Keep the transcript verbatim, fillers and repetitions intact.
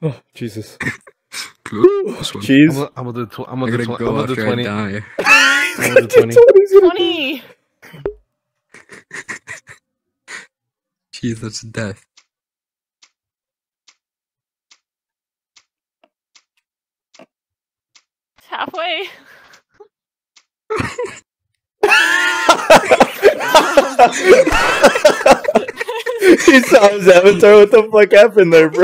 Oh, Jesus. Jeez. I'm gonna do tw I'm I'm gonna gonna do go I'm gonna do after I twenty. die. I'm gonna do twenty. twenty! Jeez, that's death. It's halfway. He saw his avatar. What the fuck happened there, bro?